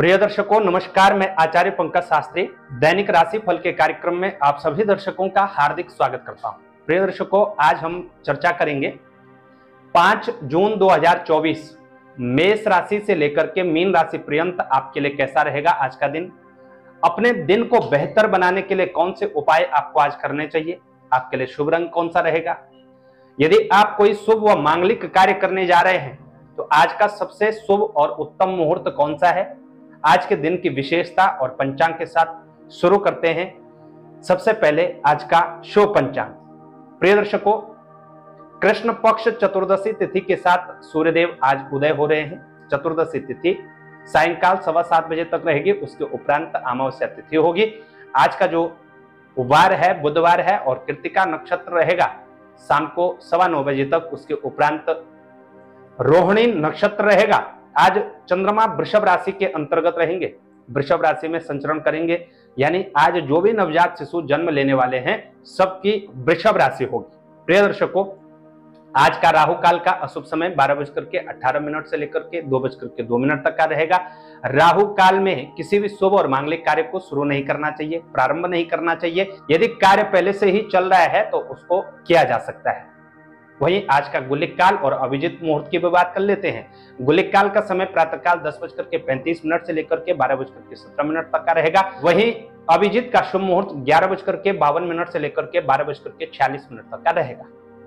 प्रिय दर्शकों नमस्कार, मैं आचार्य पंकज शास्त्री दैनिक राशि फल के कार्यक्रम में आप सभी दर्शकों का हार्दिक स्वागत करता हूं। प्रिय दर्शकों, आज हम चर्चा करेंगे 5 जून 2024 मेष राशि से लेकर के मीन राशि पर्यंत आपके लिए कैसा रहेगा आज का दिन। अपने दिन को बेहतर बनाने के लिए कौन से उपाय आपको आज करने चाहिए, आपके लिए शुभ रंग कौन सा रहेगा। यदि आप कोई शुभ व मांगलिक कार्य करने जा रहे हैं तो आज का सबसे शुभ और उत्तम मुहूर्त कौन सा है, आज के दिन की विशेषता और पंचांग के साथ शुरू करते हैं। सबसे पहले आज का शुभ पंचांग। प्रिय दर्शकों, कृष्ण पक्ष चतुर्दशी तिथि के साथ सूर्यदेव आज उदय हो रहे हैं। चतुर्दशी तिथि सायंकाल 7:15 बजे तक रहेगी, उसके उपरांत अमावस्या तिथि होगी। आज का जो वार है बुधवार है और कृतिका नक्षत्र रहेगा शाम को 9:15 बजे तक, उसके उपरांत रोहिणी नक्षत्र रहेगा। आज चंद्रमा वृषभ राशि के अंतर्गत रहेंगे, वृषभ राशि में संचरण करेंगे, यानी आज जो भी नवजात शिशु जन्म लेने वाले हैं सबकी वृषभ राशि होगी। प्रिय दर्शकों, आज का राहु काल का अशुभ समय 12:18 से लेकर के 2:02 तक का रहेगा। राहु काल में किसी भी शुभ और मांगलिक कार्य को शुरू नहीं करना चाहिए, प्रारंभ नहीं करना चाहिए। यदि कार्य पहले से ही चल रहा है तो उसको किया जा सकता है। वहीं आज का गुलिक काल और अभिजीत मुहूर्त की भी बात कर लेते हैं। गुलिक काल का समय प्रातःकाल 10:35 से लेकर के 12:17 तक का रहेगा। वहीं अभिजीत का शुभ मुहूर्त 11:52 से लेकर के 12:46 तक का रहेगा।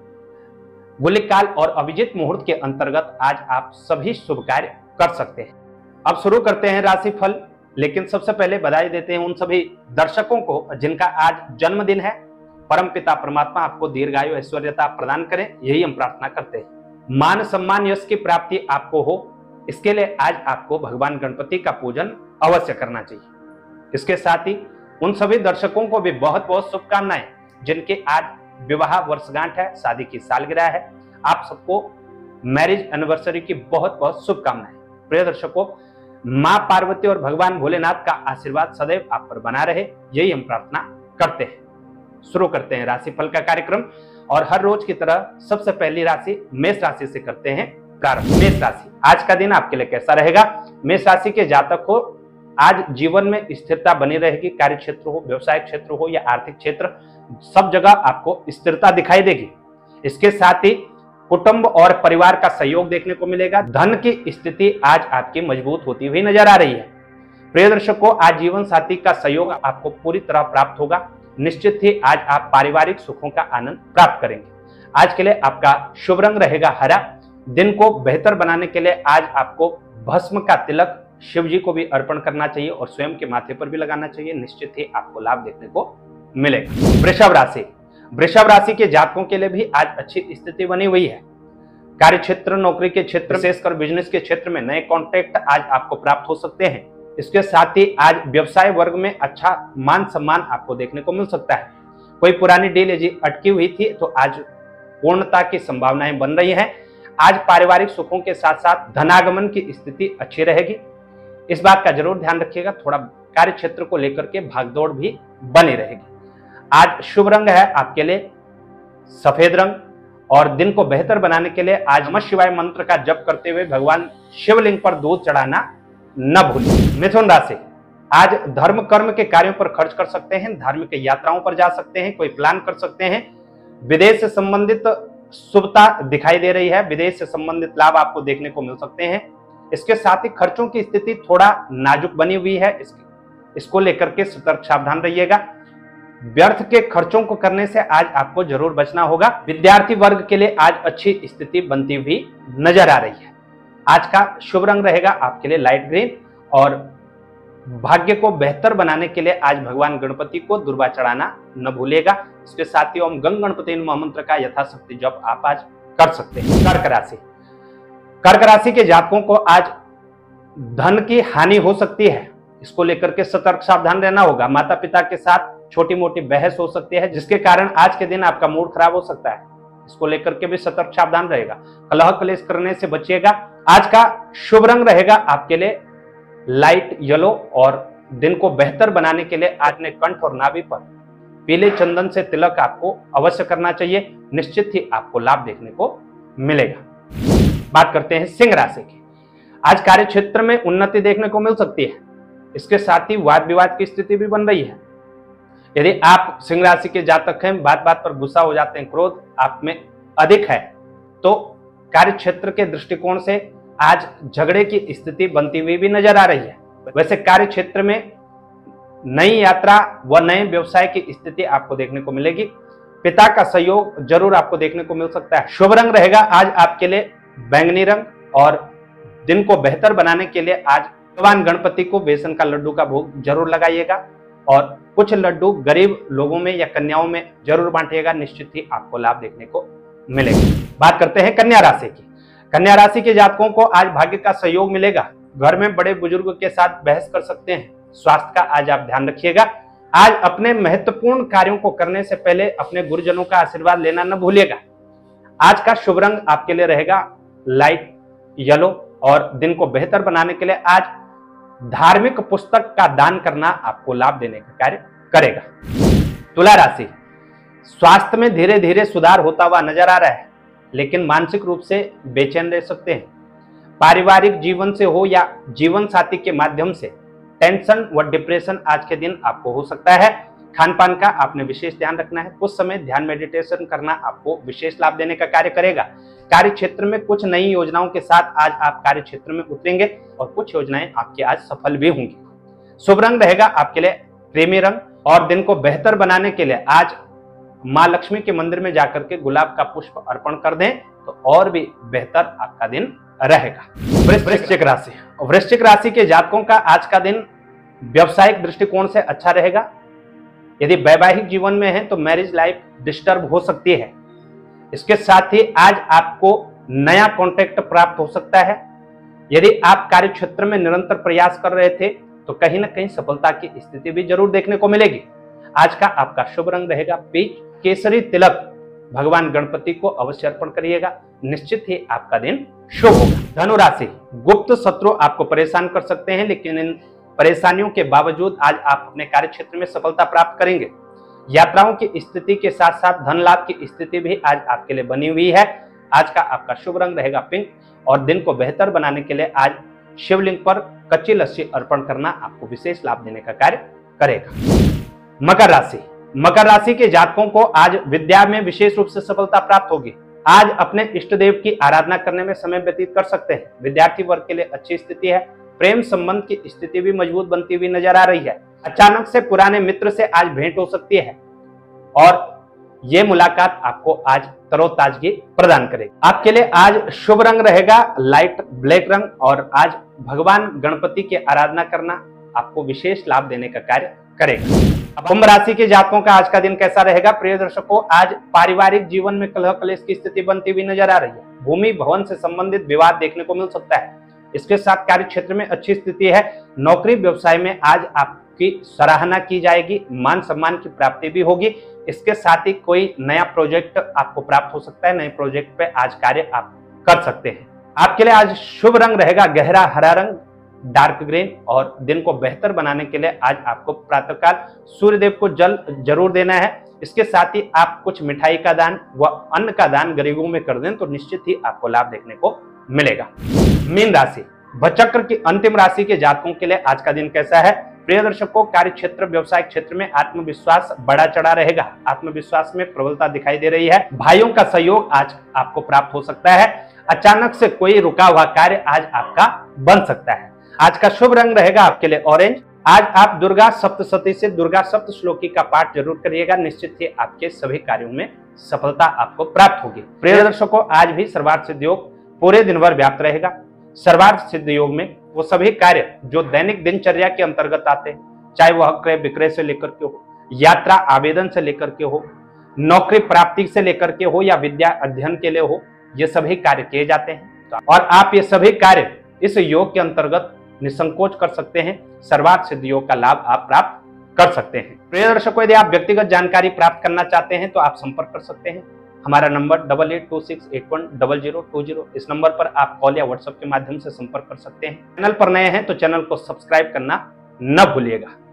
गुलिक काल और अभिजीत मुहूर्त के अंतर्गत आज आप सभी शुभ कार्य कर सकते हैं। अब शुरू करते हैं राशि फल, लेकिन सबसे पहले बधाई देते हैं उन सभी दर्शकों को जिनका आज जन्मदिन है। परम पिता परमात्मा आपको दीर्घायु ऐश्वर्यता प्रदान करें, यही हम प्रार्थना करते हैं। मान सम्मान यश की प्राप्ति आपको हो, इसके लिए आज आपको भगवान गणपति का पूजन अवश्य करना चाहिए। इसके साथ ही उन सभी दर्शकों को भी बहुत बहुत शुभकामनाएं जिनके आज विवाह वर्षगांठ है, शादी की सालगिरह है। आप सबको मैरिज एनिवर्सरी की बहुत बहुत शुभकामनाएं। प्रिय दर्शकों, मां पार्वती और भगवान भोलेनाथ का आशीर्वाद सदैव आप पर बना रहे, यही हम प्रार्थना करते हैं। शुरू करते हैं राशिफल का कार्यक्रम और हर रोज की तरह सबसे पहली राशि मेष राशि से करते हैं प्रारंभ। मेष राशि, आज का दिन आपके लिए कैसा रहेगा। मेष राशि के जातक को आज जीवन में स्थिरता बनी रहेगी। कार्य क्षेत्र हो, व्यवसाय क्षेत्र हो या आर्थिक क्षेत्र, सब जगह आपको स्थिरता दिखाई देगी। इसके साथ ही कुटुंब और परिवार का सहयोग देखने को मिलेगा। धन की स्थिति आज आपकी मजबूत होती हुई नजर आ रही है। प्रिय दर्शकों, आज जीवन साथी का सहयोग आपको पूरी तरह प्राप्त होगा। निश्चित ही आज आप पारिवारिक सुखों का आनंद प्राप्त करेंगे। आज के लिए आपका शुभ रंग रहेगा हरा। दिन को बेहतर बनाने के लिए आज आपको भस्म का तिलक शिव जी को भी अर्पण करना चाहिए और स्वयं के माथे पर भी लगाना चाहिए। निश्चित ही आपको लाभ देखने को मिलेगा। वृषभ राशि, वृषभ राशि के जातकों के लिए भी आज अच्छी स्थिति बनी हुई है। कार्य क्षेत्र, नौकरी के क्षेत्र, विशेषकर बिजनेस के क्षेत्र में नए कॉन्ट्रैक्ट आज आपको प्राप्त हो सकते हैं। इसके साथ ही आज व्यवसाय वर्ग में अच्छा मान सम्मान आपको देखने को मिल सकता है। कोई पुरानी डील यदि अटकी हुई थी तो आज पूर्णता की संभावनाएं बन रही हैं। आज पारिवारिक सुखों के साथ साथ धनागमन की स्थिति अच्छी रहेगी। इस बात का जरूर ध्यान रखिएगा, थोड़ा कार्य क्षेत्र को लेकर के भागदौड़ भी बनी रहेगी। आज शुभ रंग है आपके लिए सफेद रंग और दिन को बेहतर बनाने के लिए आज नमः शिवाय मंत्र का जप करते हुए भगवान शिवलिंग पर दूध चढ़ाना न भूलिए। मिथुन राशि, आज धर्म कर्म के कार्यों पर खर्च कर सकते हैं, धार्मिक यात्राओं पर जा सकते हैं, कोई प्लान कर सकते हैं। विदेश से संबंधित शुभता दिखाई दे रही है, विदेश से संबंधित लाभ आपको देखने को मिल सकते हैं। इसके साथ ही खर्चों की स्थिति थोड़ा नाजुक बनी हुई है, इसको लेकर के सतर्क सावधान रहिएगा। व्यर्थ के खर्चों को करने से आज आपको जरूर बचना होगा। विद्यार्थी वर्ग के लिए आज अच्छी स्थिति बनती हुई नजर आ रही है। आज का शुभ रंग रहेगा आपके लिए लाइट ग्रीन और भाग्य को बेहतर बनाने के लिए आज भगवान गणपति को दुर्वा चढ़ाना न भूलिएगा। इसके साथ ही ओम गंग गणपति नमः मंत्र का यथाशक्ति जप आप आज कर सकते हैं। कर्क राशि, कर्क राशि के जातकों को आज धन की हानि हो सकती है, इसको लेकर के सतर्क सावधान रहना होगा। माता पिता के साथ छोटी मोटी बहस हो सकती है जिसके कारण आज के दिन आपका मूड खराब हो सकता है, इसको लेकर के भी सतर्क सावधान रहेगा। कलह क्लेश करने से बचिएगा। आज का शुभ रंग रहेगा आपके लिए लाइट येलो और दिन को बेहतर बनाने के लिए आज ने कंठ और नाभि पर पीले चंदन से तिलक आपको अवश्य करना चाहिए। निश्चित ही आपको लाभ देखने को मिलेगा। बात करते हैं सिंह राशि की। आज कार्य क्षेत्र में उन्नति देखने को मिल सकती है। इसके साथ ही वाद विवाद की स्थिति भी बन रही है। यदि आप सिंह राशि के जातक हैं, बात बात पर गुस्सा हो जाते हैं, क्रोध आप में अधिक है, तो कार्य क्षेत्र के दृष्टिकोण से आज झगड़े की स्थिति बनती हुई भी नजर आ रही है। वैसे कार्य क्षेत्र में नई यात्रा व नए व्यवसाय की स्थिति आपको देखने को मिलेगी। पिता का सहयोग जरूर आपको देखने को मिल सकता है। शुभ रंग रहेगा आज आपके लिए बैंगनी रंग, और दिन को बेहतर बनाने के लिए आज भगवान गणपति को बेसन का लड्डू का भोग जरूर लगाइएगा, और कुछ लड्डू गरीब लोगों में या कन्याओं में जरूर बांटिएगा, निश्चित ही आपको लाभ देखने को मिलेगा। बात करते हैं कन्या राशि की। कन्या राशि के जातकों को आज भाग्य का सहयोग मिलेगा। घर में बड़े बुजुर्ग के साथ बहस कर सकते हैं। स्वास्थ्य का आज आप ध्यान रखिएगा। आज अपने महत्वपूर्ण कार्यों को करने से पहले अपने गुरुजनों का आशीर्वाद लेना न भूलिएगा। आज का शुभ रंग आपके लिए रहेगा लाइट येलो, और दिन को बेहतर बनाने के लिए आज धार्मिक पुस्तक का दान करना आपको लाभ देने का कार्य करेगा। तुला राशि, स्वास्थ्य में धीरे धीरे सुधार होता हुआ नजर आ रहा है, लेकिन मानसिक रूप से बेचैन रह सकते हैं। पारिवारिक जीवन से हो या जीवन साथी के माध्यम से टेंशन व डिप्रेशन आज के दिन आपको हो सकता है। खान पान का आपने विशेष ध्यान रखना है। कुछ समय ध्यान मेडिटेशन करना आपको विशेष लाभ देने का कार्य करेगा। कार्य क्षेत्र में कुछ नई योजनाओं के साथ आज आप कार्य क्षेत्र में उतरेंगे, और कुछ योजनाएं आपकी आज सफल भी होंगी। शुभ रंग रहेगा आपके लिए क्रीमी रंग, और दिन को बेहतर बनाने के लिए आज माँ लक्ष्मी के मंदिर में जाकर के गुलाब का पुष्प अर्पण कर दें तो और भी बेहतर आपका दिन रहेगा। वृश्चिक राशि, वृश्चिक राशि के जातकों का आज का दिन व्यवसायिक दृष्टिकोण से अच्छा रहेगा। यदि वैवाहिक जीवन में है तो मैरिज लाइफ डिस्टर्ब हो सकती है। इसके साथ ही आज आपको नया कॉन्ट्रैक्ट प्राप्त हो सकता है। यदि आप कार्य क्षेत्र में निरंतर प्रयास कर रहे थे तो कहीं ना कहीं सफलता की स्थिति भी जरूर देखने को मिलेगी। आज का आपका शुभ रंग रहेगा पीच केसरी तिलक। भगवान गणपति को अवश्य अर्पण करिएगा, निश्चित ही आपका दिन शुभ होगा। धनु राशि, गुप्त शत्रु आपको परेशान कर सकते हैं, लेकिन इन परेशानियों के बावजूद आज आप अपने कार्य क्षेत्र में सफलता प्राप्त करेंगे। यात्राओं की स्थिति के साथ साथ धन लाभ की स्थिति भी आज आपके लिए बनी हुई है। आज का आपका शुभ रंग रहेगा पिंक, और दिन को बेहतर बनाने के लिए आज शिवलिंग पर कच्ची लस्सी अर्पण करना आपको विशेष लाभ देने का कार्य करेगा। मकर राशि, मकर राशि के जातकों को आज विद्या में विशेष रूप से सफलता प्राप्त होगी। आज अपने इष्ट देव की आराधना करने में समय व्यतीत कर सकते हैं। विद्यार्थी वर्ग के लिए अच्छी स्थिति है। प्रेम संबंध की स्थिति भी मजबूत बनती हुई नजर आ रही है। अचानक से पुराने मित्र से आज भेंट हो सकती है, और ये मुलाकात आपको आज तरोताजगी प्रदान करेगी। आपके लिए आज शुभ रंग रहेगा लाइट ब्लैक रंग, और आज भगवान गणपति की आराधना करना आपको विशेष लाभ देने का कार्य करेगा। कुंभ राशि के जातकों का आज का दिन कैसा रहेगा? प्रिय दर्शकों, आज पारिवारिक जीवन में कलह कलेश की स्थिति बनती हुई नजर आ रही है। भूमि भवन से संबंधित विवाद देखने को मिल सकता है। इसके साथ कार्य क्षेत्र में अच्छी स्थिति है। नौकरी व्यवसाय में आज आपकी सराहना की जाएगी, मान सम्मान की प्राप्ति भी होगी। इसके साथ ही कोई नया प्रोजेक्ट आपको प्राप्त हो सकता है। नए प्रोजेक्ट पे आज कार्य आप कर सकते हैं। आपके लिए आज शुभ रंग रहेगा गहरा हरा रंग डार्क ग्रीन, और दिन को बेहतर बनाने के लिए आज आपको प्रातःकाल सूर्यदेव को जल जरूर देना है। इसके साथ ही आप कुछ मिठाई का दान व अन्न का दान गरीबों में कर दें तो निश्चित ही आपको लाभ देखने को मिलेगा। मीन राशि, भचक्र की अंतिम राशि के जातकों के लिए आज का दिन कैसा है? प्रिय दर्शकों, कार्य क्षेत्र व्यवसाय क्षेत्र में आत्मविश्वास बड़ा चढ़ा रहेगा। आत्मविश्वास में प्रबलता दिखाई दे रही है। भाइयों का सहयोग आज आपको प्राप्त हो सकता है। अचानक से कोई रुका हुआ कार्य आज आपका बन सकता है। आज का शुभ रंग रहेगा आपके लिए ऑरेंज। आज आप दुर्गा सप्तशती से दुर्गा सप्तश्लोकी का पाठ जरूर करिएगा, निश्चित ही आपके सभी कार्यों में सफलता आपको प्राप्त होगी। प्रिय दर्शकों, आज भी सर्वार्थ सिद्ध योग पूरे दिन भर व्याप्त रहेगा। सर्वार्थ सिद्ध योग में वो सभी कार्य जो दैनिक दिनचर्या के अंतर्गत आते हैं, चाहे वह क्रय विक्रय से लेकर के हो, यात्रा आवेदन से लेकर के हो, नौकरी प्राप्ति से लेकर के हो, या विद्या अध्ययन के लिए हो, ये सभी कार्य किए जाते हैं। और आप ये सभी कार्य इस योग के अंतर्गत निसंकोच कर सकते हैं। सर्वार्थ सिद्ध योग का लाभ आप प्राप्त कर सकते हैं। प्रिय दर्शकों, यदि आप व्यक्तिगत जानकारी प्राप्त करना चाहते हैं तो आप संपर्क कर सकते हैं। हमारा नंबर 8826810020। इस नंबर पर आप कॉल या व्हाट्सएप के माध्यम से संपर्क कर सकते हैं। चैनल पर नए हैं तो चैनल को सब्सक्राइब करना न भूलिएगा।